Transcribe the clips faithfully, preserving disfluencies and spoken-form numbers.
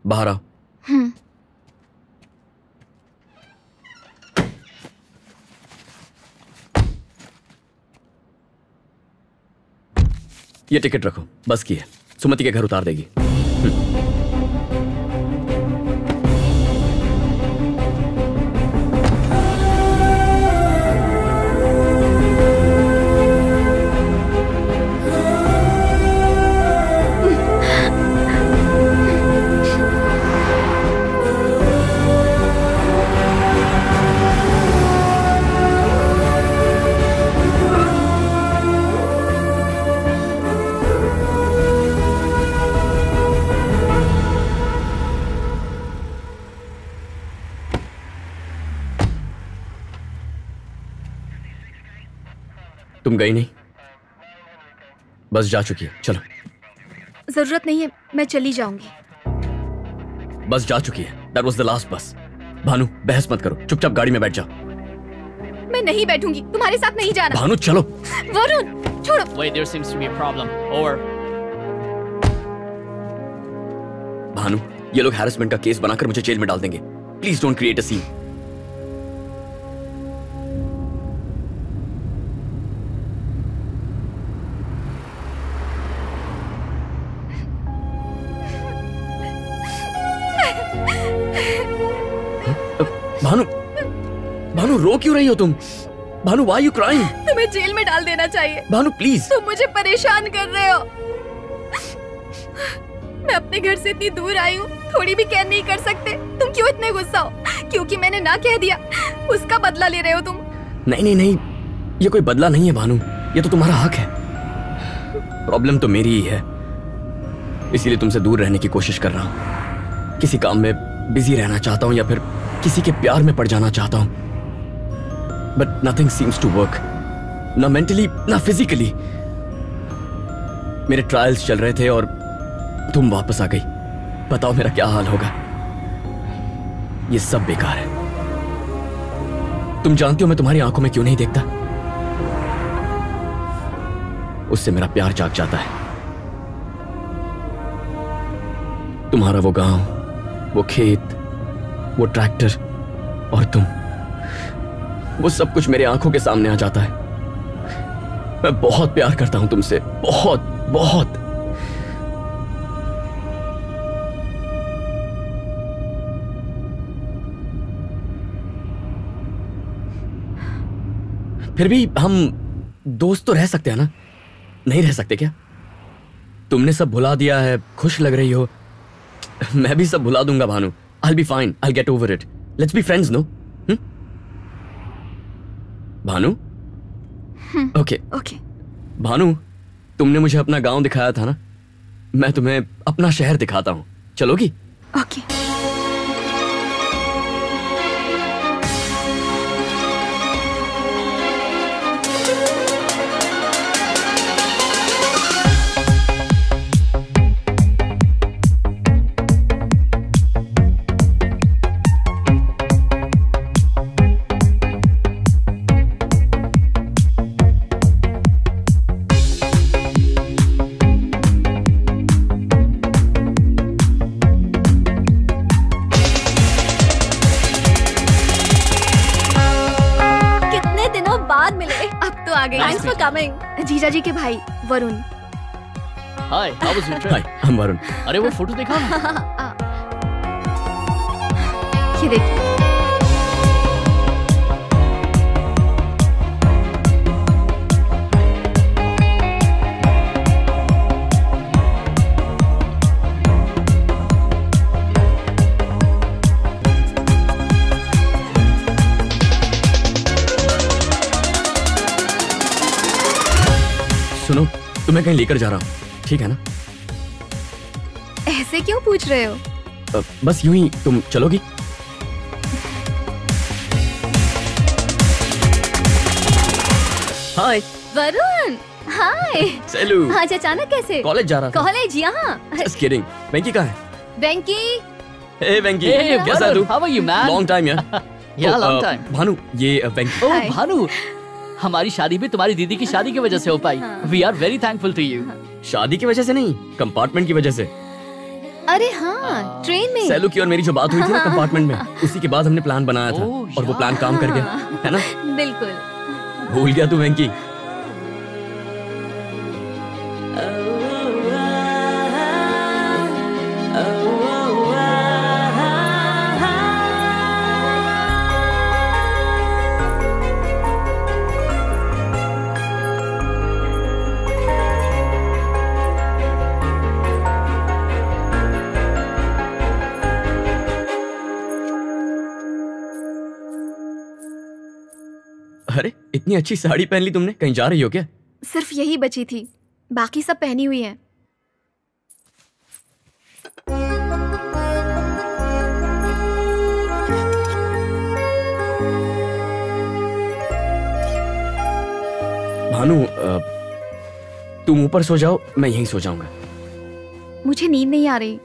बाहर आओ। हम्म। ये टिकट रखो, बस की है, सुमति के घर उतार देगी। तुम गई नहीं, बस जा चुकी है, चलो। जरूरत नहीं है, मैं चली जाऊंगी। बस जा चुकी है, दैट वाज द लास्ट बस। भानु बहस मत करो, चुपचाप गाड़ी में बैठ जाओ। मैं नहीं बैठूंगी, तुम्हारे साथ नहीं जाना। भानु चलो। वरुण छोड़ो। Wait, there seems to be a problem. Over. Bhanu, ये लोग हैरेसमेंट का केस बनाकर मुझे जेल में डाल देंगे। Please don't create a scene. Bhanu, Bhanu रो क्यों रही हो तुम? Bhanu why are you crying? तुम्हें जेल में डाल देना चाहिए। भानु प्लीज। तुम मुझे परेशान कर रहे हो। मैं अपने घर से इतनी दूर आई हूँ, थोड़ी भी केयर नहीं कर सकते? तुम क्यों इतने गुस्सा हो? क्योंकि मैंने ना कह दिया, उसका बदला ले रहे हो तुम? नहीं नहीं नहीं, ये कोई बदला नहीं है भानु, ये तो तुम्हारा हक है। प्रॉब्लम तो मेरी ही है, इसीलिए तुमसे दूर रहने की कोशिश कर रहा हूँ। किसी काम में बिजी रहना चाहता हूँ या फिर किसी के प्यार में पड़ जाना चाहता हूँ, but nothing seems to work, ना मेंटली ना फिजिकली। मेरे ट्रायल्स चल रहे थे और तुम वापस आ गई। बताओ मेरा क्या हाल होगा? ये सब बेकार है। तुम जानती हो मैं तुम्हारी आंखों में क्यों नहीं देखता? उससे मेरा प्यार जाग जाता है। तुम्हारा वो गांव, वो खेत, वो ट्रैक्टर और तुम, वो सब कुछ मेरे आंखों के सामने आ जाता है। मैं बहुत प्यार करता हूं तुमसे, बहुत बहुत। फिर भी हम दोस्त तो रह सकते हैं ना? नहीं रह सकते क्या? तुमने सब भुला दिया है, खुश लग रही हो। मैं भी सब भुला दूंगा Bhanu. I'll be fine. I'll get over it. Let's be friends, no? Hmm? Bhanu? Okay. Okay. Bhanu, तुमने मुझे अपना गांव दिखाया था ना? मैं तुम्हें अपना शहर दिखाता हूँ। चलोगी? Okay. Thanks for coming. जीजा जी के भाई Varun. Hi, how was your trip? Hi, I'm Varun. अरे वो फोटो दिखाओ ना। ये देखिए। सुनो, तुम्हें कहीं लेकर जा रहा हूँ, ठीक है ना? ऐसे क्यों पूछ रहे हो? आ, बस यूं ही, तुम चलोगी? हाय वरुण। हाय सेलू। आज अचानक कैसे? कॉलेज जा रहा था। कॉलेज? यहाँ? Just kidding. वेंकी कहाँ है? वेंकी। Hey वेंकी। Hey, कैसा तू? How are you, man? Long time यार। Yeah, oh, long uh, time. Bhanu, ये वेंकी। ओह भानु, हमारी शादी भी तुम्हारी दीदी की शादी की वजह से हो पाई। We are very thankful to you. शादी की वजह से नहीं, कंपार्टमेंट की वजह से। अरे हाँ, ट्रेन में। सैलू की और मेरी जो बात हुई थी ना कंपार्टमेंट में, उसी के बाद हमने प्लान बनाया था और वो प्लान काम कर गया, है ना? बिल्कुल। भूल गया तू वेंकी? अरे इतनी अच्छी साड़ी पहन ली तुमने, कहीं जा रही हो क्या? सिर्फ यही बची थी, बाकी सब पहनी हुई है। भानु, तुम ऊपर सो जाओ, मैं यहीं सो जाऊंगा। मुझे नींद नहीं आ रही।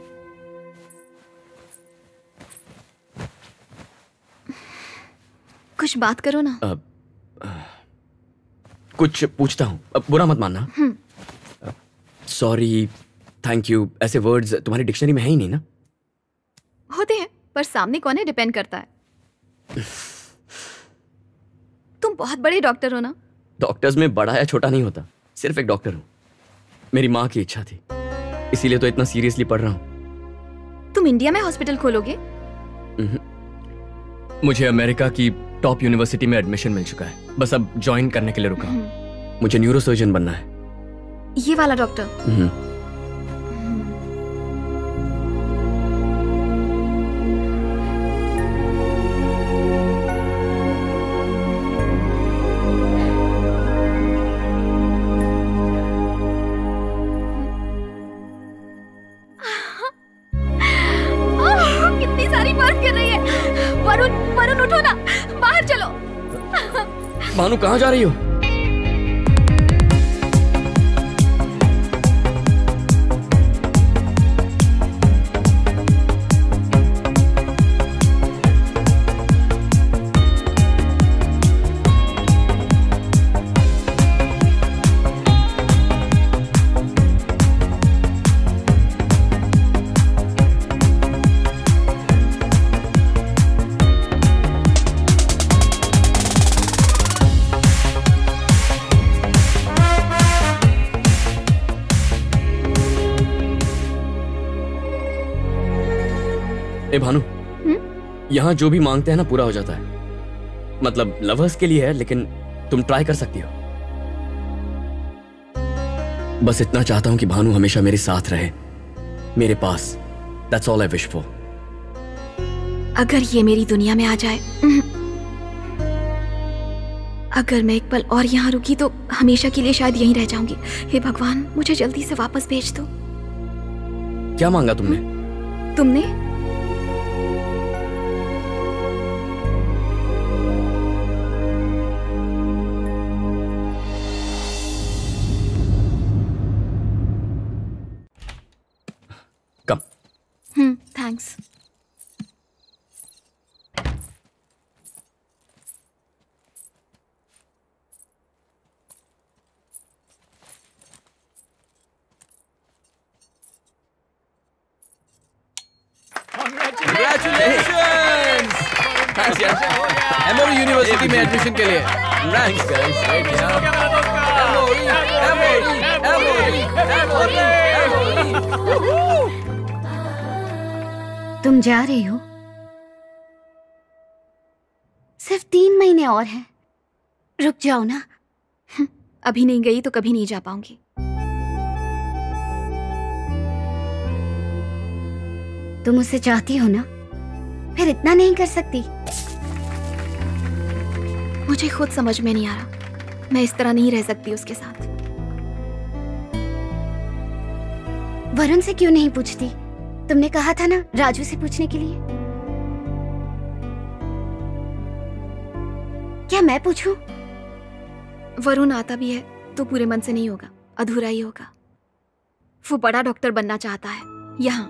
कुछ बात करो ना। आ, आ, कुछ पूछता हूँ, अब बुरा मत मानना। सॉरी, थैंक यू, ऐसे वर्ड्स तुम्हारी डिक्शनरी में है ही नहीं ना? होते हैं, पर सामने कौन है डिपेंड करता है। तुम बहुत बड़े डॉक्टर हो ना? डॉक्टर्स में बड़ा या छोटा नहीं होता, सिर्फ एक डॉक्टर हूँ। मेरी माँ की इच्छा थी, इसीलिए तो इतना सीरियसली पढ़ रहा हूँ। तुम इंडिया में हॉस्पिटल खोलोगे? मुझे अमेरिका की टॉप यूनिवर्सिटी में एडमिशन मिल चुका है, बस अब ज्वाइन करने के लिए रुका। मुझे न्यूरोसर्जन बनना है। ये वाला डॉक्टर? कितनी सारी बर्फ गिर रही है। वरुण, वरुण उठो ना, बाहर चलो। भानु कहाँ जा रही हो? ए भानु, यहाँ जो भी मांगते हैं ना पूरा हो जाता है। मतलब लवर्स के लिए है, लेकिन तुम ट्राई कर सकती हो। बस इतना चाहता हूं कि भानु हमेशा मेरे साथ रहे, मेरे पास। That's all I wish for. अगर ये मेरी दुनिया में आ जाए, अगर मैं एक पल और यहाँ रुकी तो हमेशा के लिए शायद यहीं रह जाऊंगी। हे भगवान, मुझे जल्दी से वापस भेज दो। क्या मांगा तुमने? तुमने? कम। Hmm, thanks. Congratulations! Thanks यार। एमओरी यूनिवर्सिटी में एडमिशन के लिए। Thanks guys. Great यार। एमओरी, एमओरी, एमओरी, एमओरी, एमओरी। तुम जा रही हो? सिर्फ तीन महीने और हैं। रुक जाओ ना। अभी नहीं गई तो कभी नहीं जा पाऊंगी। तुम उसे चाहती हो ना, फिर इतना नहीं कर सकती। मुझे खुद समझ में नहीं आ रहा, मैं इस तरह नहीं रह सकती उसके साथ। वरुण से क्यों नहीं पूछती? तुमने कहा था ना राजू से पूछने के लिए। क्या मैं पूछूं? वरुण आता भी है तो पूरे मन से नहीं होगा, अधूरा ही होगा। वो बड़ा डॉक्टर बनना चाहता है यहाँ।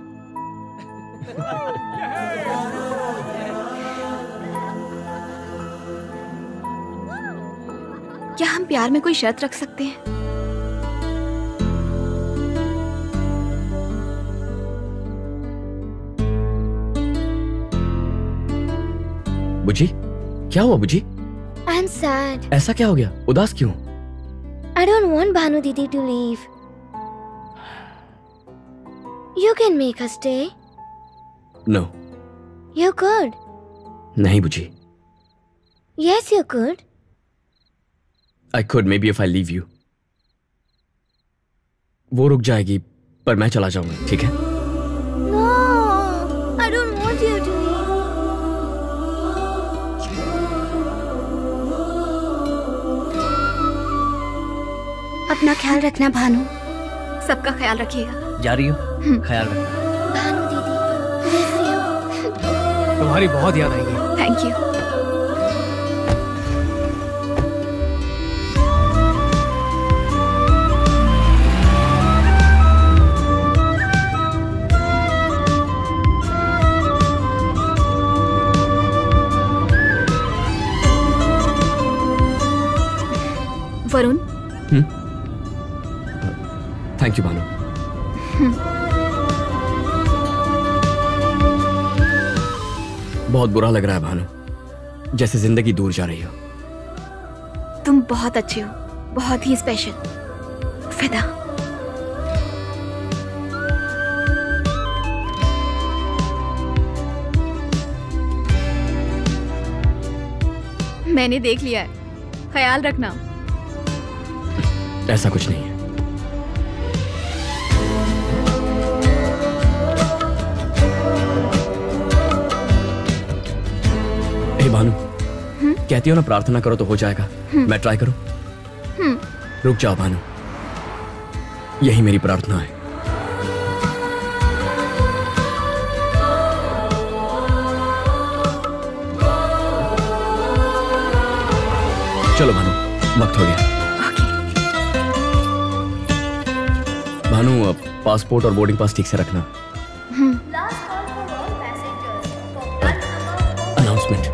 क्या हम प्यार में कोई शर्त रख सकते हैं? बुजी, क्या हुआ बुजी? I am sad. ऐसा क्या हो गया? उदास क्यों? आई don't want Bhanu didi to leave. You can make her stay. No. You could. नहीं बुजी। Yes you could. I could maybe if I leave you. वो रुक जाएगी पर मैं चला जाऊंगा, ठीक है? No, I don't want you to leave. अपना ख्याल रखना भानु। सबका ख्याल रखिएगा। जा रही हो? ख्याल रखना। भानु दीदी, मिस यू। तुम्हारी बहुत याद आएगी। Thank you. Varun, thank you Bhanu. बहुत बुरा लग रहा है भानु, जैसे जिंदगी दूर जा रही हो। तुम बहुत अच्छे हो, बहुत ही स्पेशल। फिदा। मैंने देख लिया है, ख्याल रखना। ऐसा कुछ नहीं है। हे भानु, कहती हो ना प्रार्थना करो तो हो जाएगा। मैं ट्राई करूं? रुक जाओ भानु, यही मेरी प्रार्थना है। चलो भानु, वक्त हो गया। भानु, पासपोर्ट और बोर्डिंग पास ठीक से रखना। Announcement.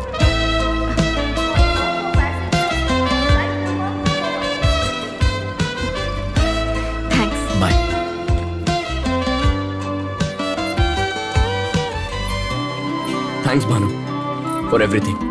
Thanks. Bye. Thanks Bhanu for everything.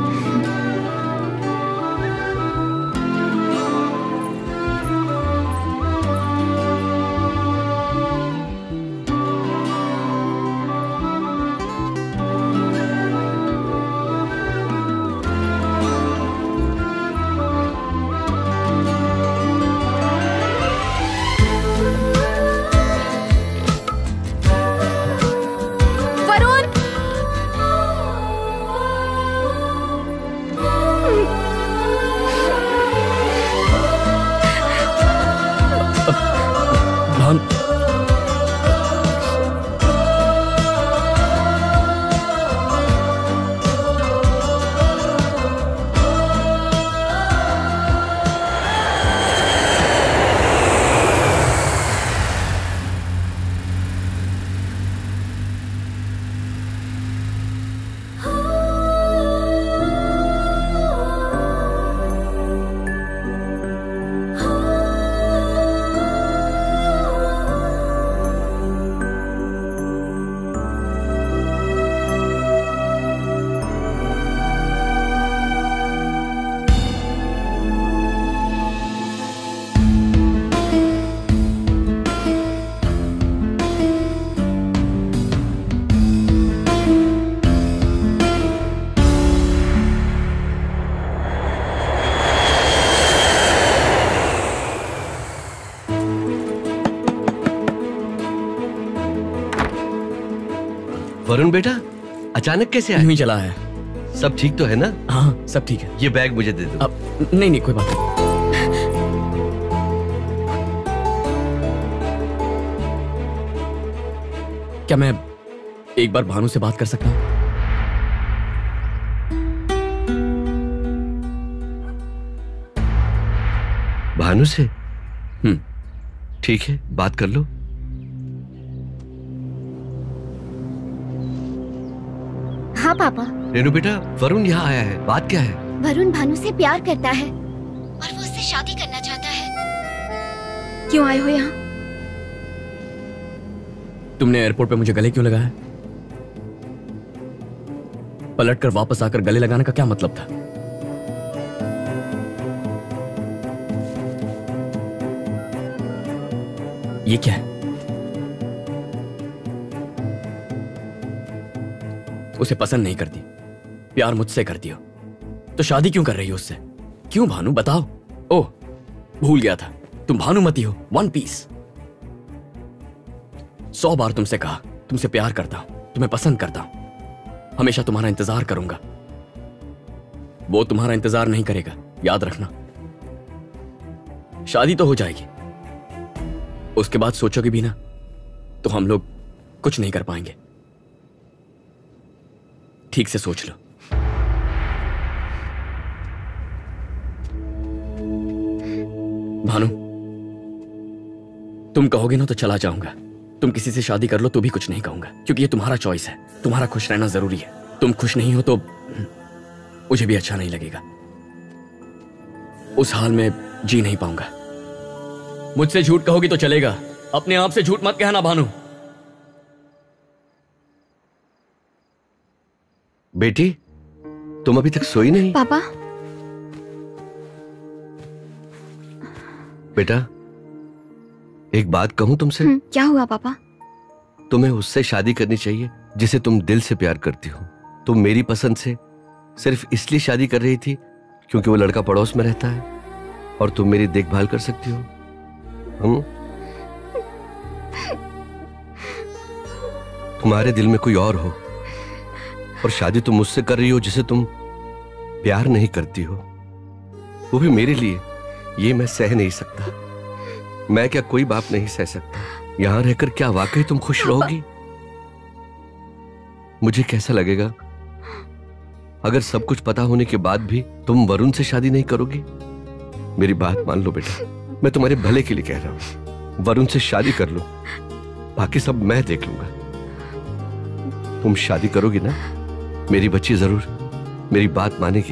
Varun बेटा, अचानक कैसे आए? यूं ही चला है। सब ठीक तो है ना? हाँ सब ठीक है। ये बैग मुझे दे दो। अब नहीं नहीं कोई बात नहीं। क्या मैं एक बार भानु से बात कर सकता हूँ? भानु से? हम्म। ठीक है, बात कर लो। हाँ पापा। रेनू बेटा, वरुण यहाँ आया है, बात क्या है? वरुण भानु से प्यार करता है और वो उससे शादी करना चाहता है। क्यों आए हो यहाँ? तुमने एयरपोर्ट पे मुझे गले क्यों लगाया? पलटकर वापस आकर गले लगाने का क्या मतलब था? ये क्या है? उसे पसंद नहीं करती, प्यार मुझसे करती हो, तो शादी क्यों कर रही हो उससे? क्यों भानु, बताओ। ओह, भूल गया था, तुम भानुमति हो, वन पीस। सौ बार तुमसे कहा, तुमसे प्यार करता हूं, तुम्हें पसंद करता हूं, हमेशा तुम्हारा इंतजार करूंगा। वो तुम्हारा इंतजार नहीं करेगा, याद रखना। शादी तो हो जाएगी, उसके बाद सोचोगे भी ना तो हम लोग कुछ नहीं कर पाएंगे। ठीक से सोच लो। भानु, तुम कहोगे ना तो चला जाऊंगा। तुम किसी से शादी कर लो तो भी कुछ नहीं कहूंगा, क्योंकि ये तुम्हारा चॉइस है। तुम्हारा खुश रहना जरूरी है। तुम खुश नहीं हो तो मुझे भी अच्छा नहीं लगेगा। उस हाल में जी नहीं पाऊंगा। मुझसे झूठ कहोगी तो चलेगा, अपने आप से झूठ मत कहना भानु। बेटी, तुम अभी तक सोई नहीं? पापा। बेटा, एक बात कहूं तुमसे? क्या हुआ पापा? तुम्हें उससे शादी करनी चाहिए जिसे तुम दिल से प्यार करती हो। तुम मेरी पसंद से सिर्फ इसलिए शादी कर रही थी क्योंकि वो लड़का पड़ोस में रहता है और तुम मेरी देखभाल कर सकती हो। हम तुम्हारे दिल में कोई और हो और शादी तुम मुझसे कर रही हो जिसे तुम प्यार नहीं करती हो, वो भी मेरे लिए। ये मैं सह नहीं सकता। मैं क्या कोई बाप नहीं सह सकता? यहां रहकर क्या वाकई तुम खुश रहोगी? मुझे कैसा लगेगा अगर सब कुछ पता होने के बाद भी तुम वरुण से शादी नहीं करोगी? मेरी बात मान लो बेटा, मैं तुम्हारे भले के लिए कह रहा हूं। वरुण से शादी कर लो, बाकी सब मैं देख लूंगा। तुम शादी करोगी ना? मेरी बच्ची जरूर मेरी बात मानेगी।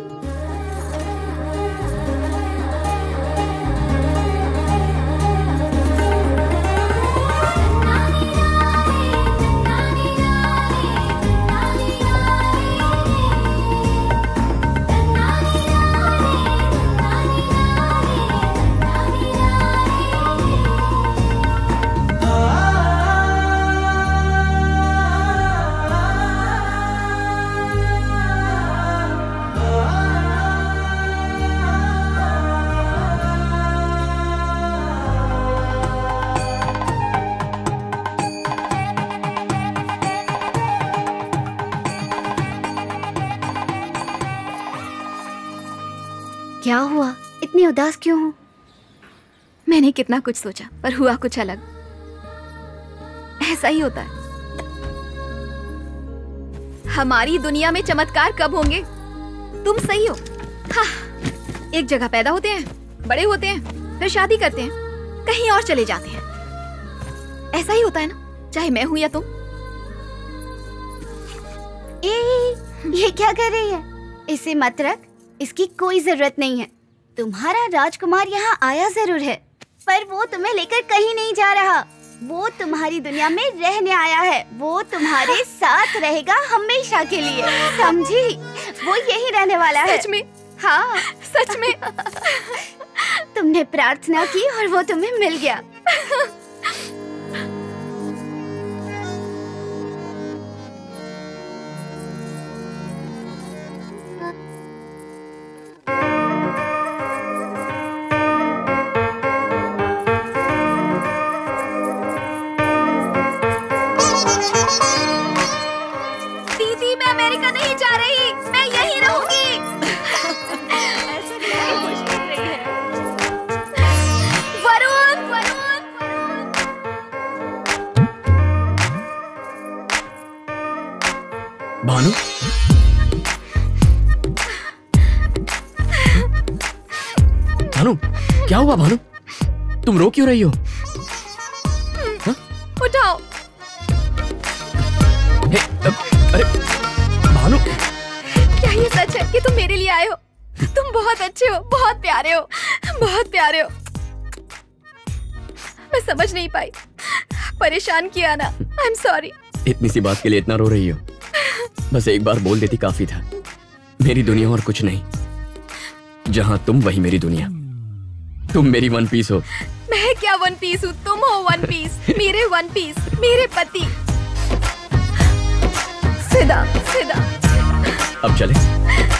क्या हुआ? इतनी उदास क्यों हो? मैंने कितना कुछ सोचा पर हुआ कुछ अलग। ऐसा ही होता है। हमारी दुनिया में चमत्कार कब होंगे? तुम सही हो। हाँ, एक जगह पैदा होते हैं, बड़े होते हैं, फिर शादी करते हैं, कहीं और चले जाते हैं। ऐसा ही होता है ना, चाहे मैं हूं या तुम। ए, ये क्या कर रही है? इसे मत रख, इसकी कोई जरूरत नहीं है। तुम्हारा राजकुमार यहाँ आया जरूर है, पर वो तुम्हें लेकर कहीं नहीं जा रहा। वो तुम्हारी दुनिया में रहने आया है। वो तुम्हारे साथ रहेगा हमेशा के लिए, समझी? वो यही रहने वाला है। सच में? हाँ, सच में। तुमने प्रार्थना की और वो तुम्हें मिल गया। भानु, भानु, क्या हुआ भानु? तुम रो क्यों रही हो? हा? उठाओ। हे, अरे भानु, क्या ये सच है कि तुम मेरे लिए आए हो? तुम बहुत अच्छे हो, बहुत प्यारे हो, बहुत प्यारे हो। मैं समझ नहीं पाई, परेशान किया ना। I am sorry. इतनी सी बात के लिए इतना रो रही हो? बस एक बार बोल देती काफी था। मेरी दुनिया और कुछ नहीं, जहां तुम वही मेरी दुनिया। तुम मेरी वन पीस हो। मैं क्या वन पीस हूँ, तुम हो वन पीस, मेरे वन पीस, मेरे पति। सिदा, सिदा। अब चले।